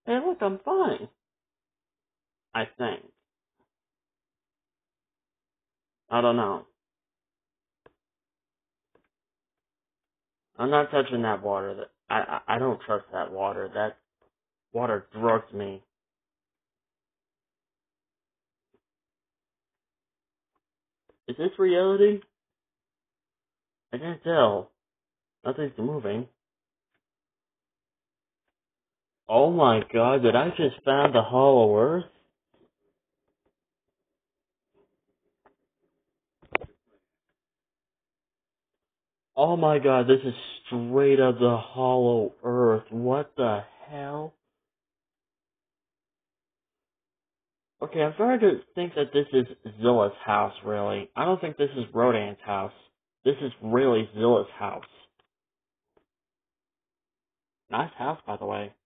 Hey, look, I'm fine. I think. I don't know. I'm not touching that water. I don't trust that water. That water drugs me. Is this reality? I can't tell. Nothing's moving. Oh my god, did I just find the Hollow Earth? Oh my god, this is straight up the Hollow Earth. What the hell? Okay, I'm starting to think that this is Zilla's house, really. I don't think this is Rodan's house. This is really Zilla's house. Nice house, by the way.